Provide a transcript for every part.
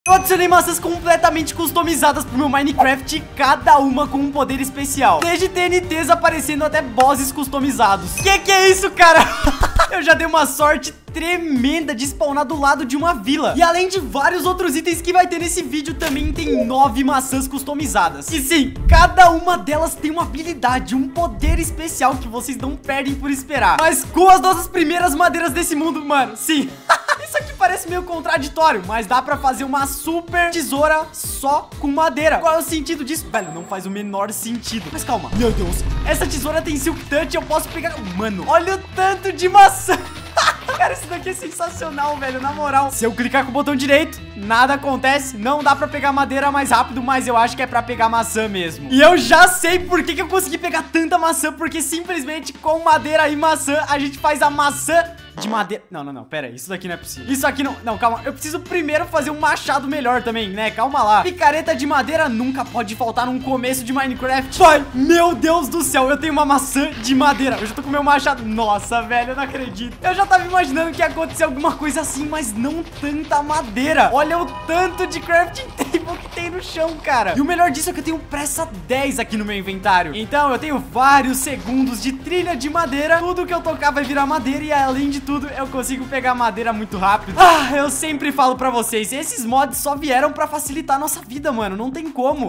Eu adicionei maçãs completamente customizadas pro meu Minecraft, cada uma com um poder especial. Desde TNTs aparecendo até bosses customizados. Que é isso, cara? Eu já dei uma sorte tremenda de spawnar do lado de uma vila. E além de vários outros itens que vai ter nesse vídeo, também tem 9 maçãs customizadas. E sim, cada uma delas tem uma habilidade, um poder especial que vocês não perdem por esperar. Mas com as nossas primeiras madeiras desse mundo, mano, sim. Isso aqui parece meio contraditório, mas dá pra fazer uma super tesoura só com madeira. Qual é o sentido disso? Velho, não faz o menor sentido. Mas calma, meu Deus, essa tesoura tem silk touch, eu posso pegar... Mano, olha o tanto de maçã. Cara, isso daqui é sensacional, velho, na moral. Se eu clicar com o botão direito, nada acontece. Não dá pra pegar madeira mais rápido, mas eu acho que é pra pegar maçã mesmo. E eu já sei por que eu consegui pegar tanta maçã, porque simplesmente com madeira e maçã a gente faz a maçã de madeira. Não, pera aí, isso daqui não é possível. Isso aqui não, calma, eu preciso primeiro fazer um machado melhor também, né, calma lá. Picareta de madeira nunca pode faltar num começo de Minecraft. Pai, meu Deus do céu, eu tenho uma maçã de madeira. Eu já tô com meu machado. Nossa, velho, eu não acredito. Eu já tava imaginando que ia acontecer alguma coisa assim, mas não tanta madeira. Olha o tanto de crafting table que tem no chão, cara. E o melhor disso é que eu tenho pressa 10 aqui no meu inventário. Então eu tenho vários segundos de trilha de madeira. Tudo que eu tocar vai virar madeira e além de tudo, eu consigo pegar madeira muito rápido. Ah, eu sempre falo pra vocês, esses mods só vieram pra facilitar a nossa vida, mano. Não tem como.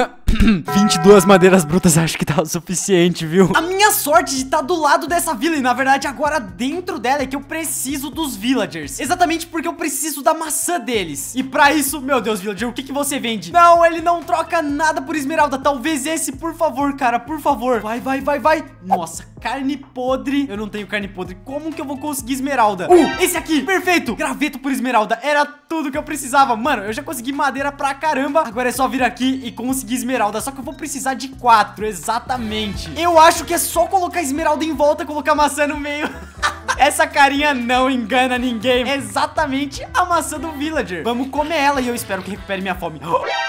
22 madeiras brutas acho que tá o suficiente, viu? A minha sorte de estar do lado dessa vila e na verdade agora dentro dela é que eu preciso dos villagers. Exatamente porque eu preciso da maçã deles. E pra isso, meu Deus, villager, o que você vende? Não, ele não troca nada por esmeralda. Talvez esse, por favor, cara, por favor. Vai. Nossa, carne podre. Eu não tenho carne podre. Como que eu vou conseguir esmeralda? Esse aqui, perfeito. Graveto por esmeralda, era tudo que eu precisava. Mano, eu já consegui madeira pra caramba. Agora é só vir aqui e conseguir esmeralda. Só que eu vou precisar de 4, exatamente. Eu acho que é só colocar esmeralda em volta e colocar maçã no meio. Essa carinha não engana ninguém. É exatamente a maçã do villager. Vamos comer ela e eu espero que recupere minha fome.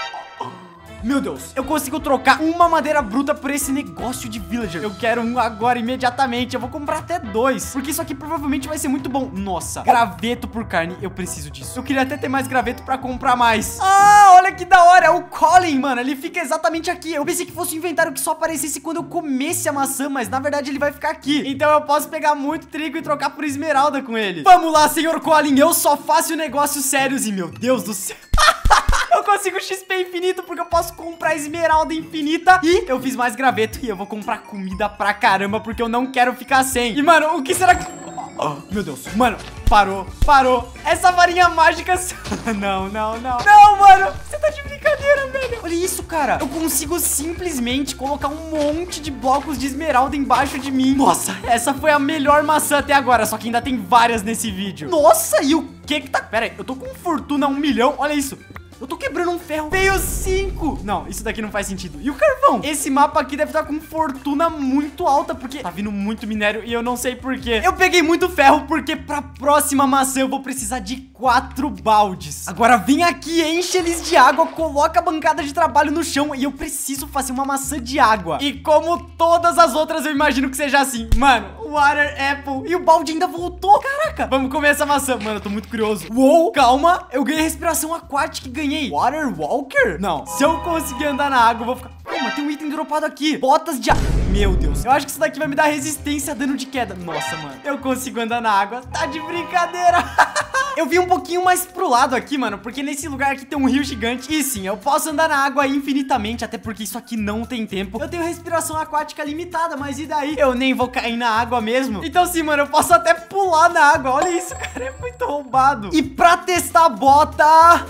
Meu Deus, eu consigo trocar uma madeira bruta por esse negócio de villager. Eu quero um agora, imediatamente. Eu vou comprar até 2, porque isso aqui provavelmente vai ser muito bom. Nossa, graveto por carne, eu preciso disso. Eu queria até ter mais graveto pra comprar mais. Ah, olha que da hora, é o Colin, mano. Ele fica exatamente aqui. Eu pensei que fosse um inventário que só aparecesse quando eu comesse a maçã, mas na verdade ele vai ficar aqui. Então eu posso pegar muito trigo e trocar por esmeralda com ele. Vamos lá, senhor Colin, eu só faço negócios sérios e meu Deus do céu. Eu consigo XP infinito porque eu posso comprar esmeralda infinita. E eu fiz mais graveto e eu vou comprar comida pra caramba porque eu não quero ficar sem. E, mano, o que será que... meu Deus, mano, parou. Essa varinha mágica... Não, mano, você tá de brincadeira, velho. Olha isso, cara. Eu consigo simplesmente colocar um monte de blocos de esmeralda embaixo de mim. Nossa, essa foi a melhor maçã até agora. Só que ainda tem várias nesse vídeo. Nossa, e o que tá... Pera aí, eu tô com fortuna 1 milhão, olha isso. Eu tô quebrando um ferro. Veio 5. Não, isso daqui não faz sentido. E o carvão? Esse mapa aqui deve estar com fortuna muito alta, porque tá vindo muito minério e eu não sei por quê. Eu peguei muito ferro porque pra próxima maçã eu vou precisar de 4 baldes. Agora vem aqui, enche eles de água, coloca a bancada de trabalho no chão e eu preciso fazer uma maçã de água. E como todas as outras, eu imagino que seja assim. Mano, water apple. E o balde ainda voltou. Caraca. Vamos comer essa maçã. Mano, eu tô muito curioso. Uou, calma. Eu ganhei respiração aquática e ganhei Water Walker? Não. Se eu conseguir andar na água, eu vou ficar... Calma, tem um item dropado aqui. Botas de água. Meu Deus. Eu acho que isso daqui vai me dar resistência a dano de queda. Nossa, mano. Eu consigo andar na água. Tá de brincadeira. Eu vim um pouquinho mais pro lado aqui, mano, porque nesse lugar aqui tem um rio gigante. E sim, eu posso andar na água infinitamente, até porque isso aqui não tem tempo. Eu tenho respiração aquática limitada, mas e daí? Eu nem vou cair na água mesmo. Então sim, mano, eu posso até pular na água. Olha isso, cara, é muito roubado. E pra testar a bota...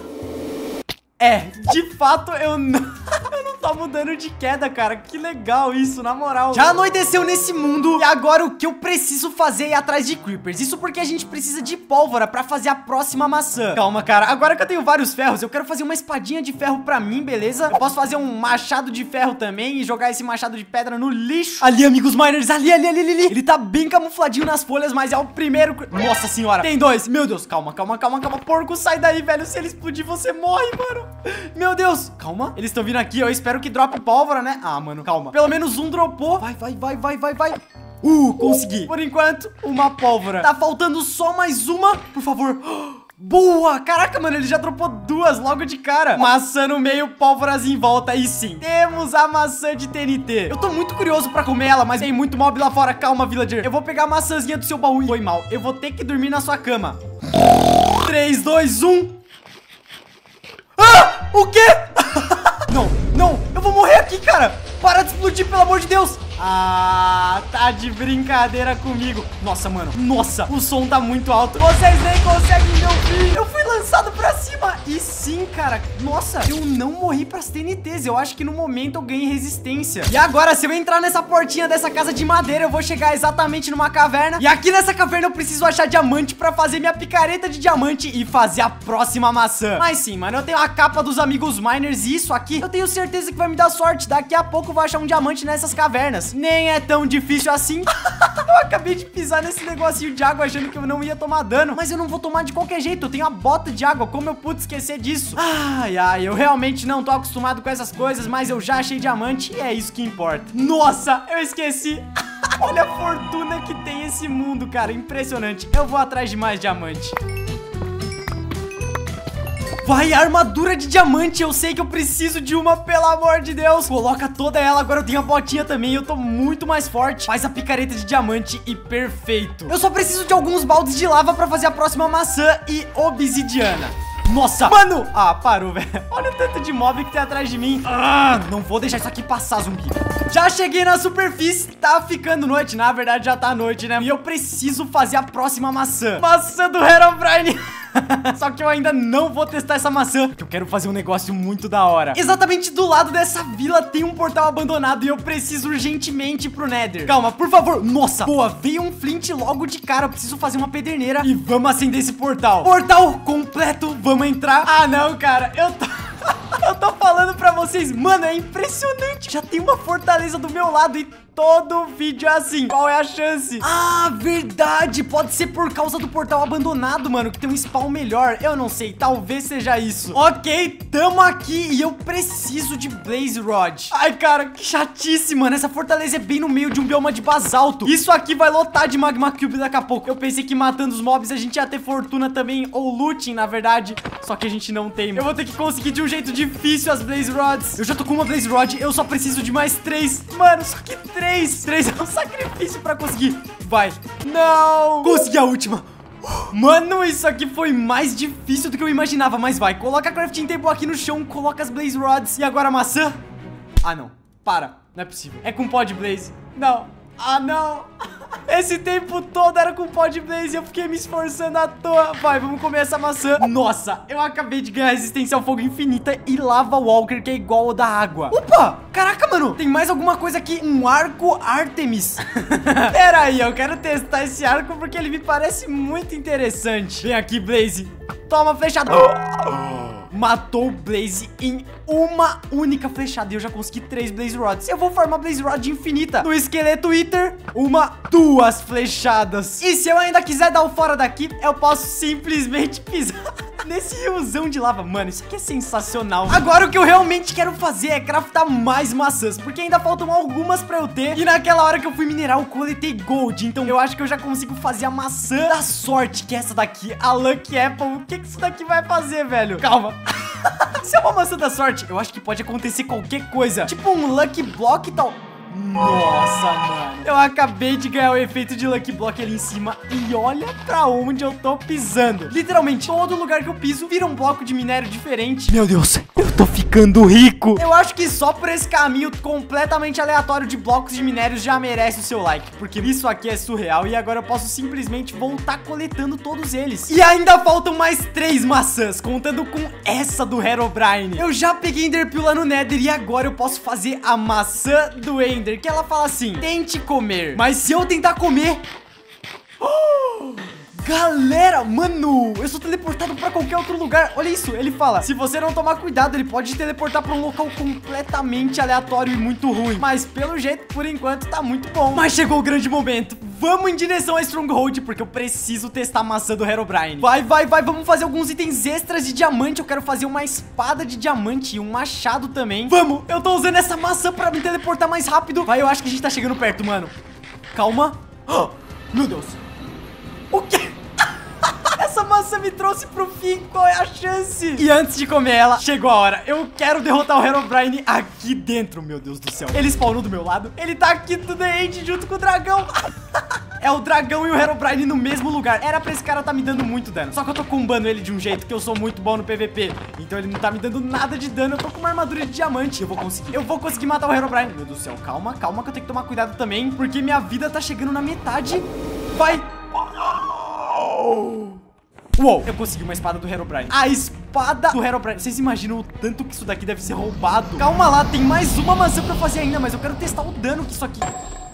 de fato eu não tomo dano de queda, cara. Que legal isso, na moral. Já anoiteceu nesse mundo e agora o que eu preciso fazer é ir atrás de creepers. Isso porque a gente precisa de pólvora pra fazer a próxima maçã. Calma, cara. Agora que eu tenho vários ferros, eu quero fazer uma espadinha de ferro pra mim, beleza? Eu posso fazer um machado de ferro também e jogar esse machado de pedra no lixo. Ali, amigos miners, ali. Ele tá bem camufladinho nas folhas, mas é o primeiro... Nossa senhora, tem 2. Meu Deus, calma. Porco, sai daí, velho. Se ele explodir, você morre, mano. Meu Deus, calma. Eles estão vindo aqui, eu espero que drope pólvora, né? Ah, mano, calma. Pelo menos um dropou. Vai. Consegui. Por enquanto, uma pólvora. Tá faltando só mais uma. Por favor. Boa! Caraca, mano, ele já dropou 2 logo de cara. Maçã no meio, pólvoras em volta. E sim, temos a maçã de TNT. Eu tô muito curioso pra comer ela, mas tem muito mob lá fora. Calma, villager. Eu vou pegar a maçãzinha do seu baú. Foi mal. Eu vou ter que dormir na sua cama. 3, 2, 1. Ah! O quê? Não, não. Eu vou morrer aqui, cara. Para de explodir, pelo amor de Deus. Ah, tá de brincadeira comigo. Nossa, mano, nossa, o som tá muito alto. Vocês nem conseguem me ouvir. Eu fui lançado pra cima. E sim, cara, nossa, eu não morri pras TNTs. Eu acho que no momento eu ganhei resistência. E agora, se eu entrar nessa portinha dessa casa de madeira, eu vou chegar exatamente numa caverna. E aqui nessa caverna eu preciso achar diamante pra fazer minha picareta de diamante e fazer a próxima maçã. Mas sim, mano, eu tenho a capa dos amigos miners e isso aqui eu tenho certeza que vai me dar sorte. Daqui a pouco eu vou achar um diamante nessas cavernas. Nem é tão difícil assim. Eu acabei de pisar nesse negocinho de água achando que eu não ia tomar dano, mas eu não vou tomar de qualquer jeito. Eu tenho a bota de água, como eu pude esquecer disso? Ai, ai, eu realmente não tô acostumado com essas coisas, mas eu já achei diamante e é isso que importa. Nossa, eu esqueci. Olha a fortuna que tem esse mundo, cara, impressionante. Eu vou atrás de mais diamante. Vai, armadura de diamante. Eu sei que eu preciso de uma, pelo amor de Deus. Coloca toda ela, agora eu tenho a botinha também. Eu tô muito mais forte. Faz a picareta de diamante e perfeito. Eu só preciso de alguns baldes de lava pra fazer a próxima maçã e obsidiana. Nossa, mano. Ah, parou, velho. Olha o tanto de mob que tem atrás de mim. Ah, não vou deixar isso aqui passar, zumbi. Já cheguei na superfície. Tá ficando noite, na verdade já tá noite, né? E eu preciso fazer a próxima maçã. Maçã do Herobrine. Só que eu ainda não vou testar essa maçã, porque eu quero fazer um negócio muito da hora. Exatamente do lado dessa vila tem um portal abandonado e eu preciso urgentemente ir pro Nether. Calma, por favor. Nossa, boa, veio um flint logo de cara. Eu preciso fazer uma pederneira e vamos acender esse portal. Portal completo, vamos entrar. Ah não, cara, eu tô falando pra vocês, mano, é impressionante. Já tem uma fortaleza do meu lado e todo vídeo é assim. Qual é a chance? Ah, verdade. Pode ser por causa do portal abandonado, mano, que tem um spawn melhor. Eu não sei, talvez seja isso. Ok, tamo aqui e eu preciso de Blaze Rod. Ai, cara, que chatice, mano. Essa fortaleza é bem no meio de um bioma de basalto. Isso aqui vai lotar de Magma Cube daqui a pouco. Eu pensei que matando os mobs a gente ia ter fortuna também, ou looting, na verdade. Só que a gente não tem. Eu vou ter que conseguir de um jeito difícil as Blaze Rods. Eu já tô com uma Blaze Rod, eu só preciso de mais 3. Mano, só que 3 é um sacrifício pra conseguir. Vai. Não. Consegui a última. Mano, isso aqui foi mais difícil do que eu imaginava. Mas vai, coloca a crafting table aqui no chão, coloca as Blaze Rods. E agora a maçã. Ah, não, para, não é possível. É com pó de Blaze. Não. Ah, não. Esse tempo todo era com pó de Blaze e eu fiquei me esforçando à toa. Vai, vamos comer essa maçã. Nossa, eu acabei de ganhar resistência ao fogo infinita e lava walker, que é igual ao da água. Opa, caraca, mano, tem mais alguma coisa aqui. Um arco Artemis. Pera aí, eu quero testar esse arco porque ele me parece muito interessante. Vem aqui, Blaze. Toma, flechada. Matou o Blaze em uma única flechada. E eu já consegui 3 Blaze Rods. Eu vou farmar Blaze Rod infinita no esqueleto Eater. 2 flechadas. E se eu ainda quiser dar o fora daqui, eu posso simplesmente pisar nesse riozão de lava. Mano, isso aqui é sensacional. Agora o que eu realmente quero fazer é craftar mais maçãs, porque ainda faltam algumas pra eu ter. E naquela hora que eu fui minerar, eu coletei gold. Então eu acho que eu já consigo fazer a maçã da sorte, que é essa daqui, a Lucky Apple. O que isso daqui vai fazer, velho? Calma. Se é uma maçã da sorte, eu acho que pode acontecer qualquer coisa. Tipo um Lucky Block e tal. Nossa, mano, eu acabei de ganhar o efeito de Lucky Block ali em cima. E olha pra onde eu tô pisando. Literalmente, todo lugar que eu piso vira um bloco de minério diferente. Meu Deus, eu tô ficando rico. Eu acho que só por esse caminho completamente aleatório de blocos de minérios já merece o seu like, porque isso aqui é surreal. E agora eu posso simplesmente voltar coletando todos eles. E ainda faltam mais 3 maçãs, contando com essa do Herobrine. Eu já peguei Enderpeel lá no Nether e agora eu posso fazer a maçã do Ender, que ela fala assim: tente comer. Mas se eu tentar comer... Galera, mano, eu sou teleportado pra qualquer outro lugar. Olha isso, ele fala: se você não tomar cuidado, ele pode te teleportar pra um local completamente aleatório e muito ruim. Mas pelo jeito, por enquanto, tá muito bom. Mas chegou o grande momento. Vamos em direção a Stronghold, porque eu preciso testar a maçã do Herobrine. Vai, vamos fazer alguns itens extras de diamante. Eu quero fazer uma espada de diamante e um machado também. Vamos, eu tô usando essa maçã pra me teleportar mais rápido. Vai, eu acho que a gente tá chegando perto, mano. Calma. Oh, meu Deus. O quê? Essa maçã Nossa, me trouxe pro fim. Qual é a chance? E antes de comer ela, chegou a hora. Eu quero derrotar o Herobrine aqui dentro, meu Deus do céu. Ele spawnou do meu lado. Ele tá aqui do The End junto com o dragão. É o dragão e o Herobrine no mesmo lugar. Era pra esse cara tá me dando muito dano. Só que eu tô combando ele de um jeito que eu sou muito bom no PVP. Então ele não tá me dando nada de dano. Eu tô com uma armadura de diamante. Eu vou conseguir matar o Herobrine. Meu Deus do céu, calma, calma, que eu tenho que tomar cuidado também, porque minha vida tá chegando na metade. Vai. Uou, eu consegui uma espada do Herobrine. A espada do Herobrine. Vocês imaginam o tanto que isso daqui deve ser roubado? Calma lá, tem mais uma maçã pra fazer ainda, mas eu quero testar o dano que isso aqui...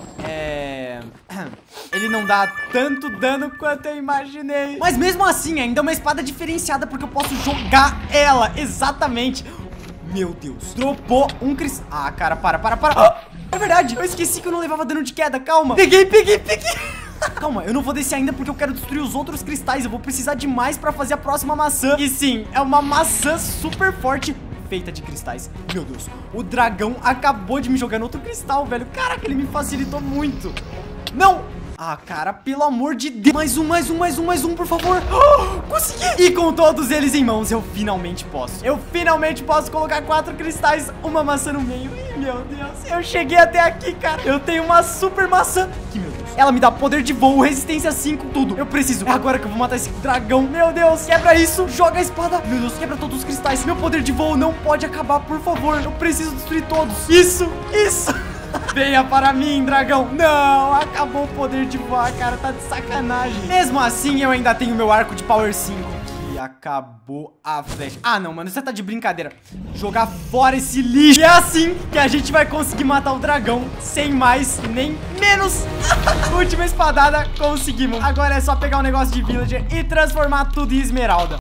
Ele não dá tanto dano quanto eu imaginei. Mas mesmo assim, ainda é uma espada diferenciada, porque eu posso jogar ela. Exatamente. Meu Deus, dropou um cristal. Ah, cara, para. É verdade, eu esqueci que eu não levava dano de queda. Calma. Peguei. Calma, eu não vou descer ainda porque eu quero destruir os outros cristais. Eu vou precisar de mais pra fazer a próxima maçã. E sim, é uma maçã super forte, feita de cristais. Meu Deus, o dragão acabou de me jogar no outro cristal, velho. Caraca, ele me facilitou muito. Não! Ah, cara, pelo amor de Deus. Mais um, por favor. Consegui! E com todos eles em mãos, eu finalmente posso colocar 4 cristais, uma maçã no meio. Ih, meu Deus, eu cheguei até aqui, cara. Eu tenho uma super maçã. Que meu Deus. Ela me dá poder de voo, resistência 5, tudo. Eu preciso. É agora que eu vou matar esse dragão. Meu Deus, quebra isso. Joga a espada. Meu Deus, quebra todos os cristais. Meu poder de voo não pode acabar, por favor. Eu preciso destruir todos. Isso. Venha para mim, dragão. Não, acabou o poder de voar, cara. Tá de sacanagem. Mesmo assim, eu ainda tenho meu arco de Power 5. Que acabou a flecha. Ah, não, mano, você tá de brincadeira. Jogar fora esse lixo. E é assim que a gente vai conseguir matar o dragão, sem mais nem menos. Última espadada, conseguimos. Agora é só pegar um negócio de villager e transformar tudo em esmeralda.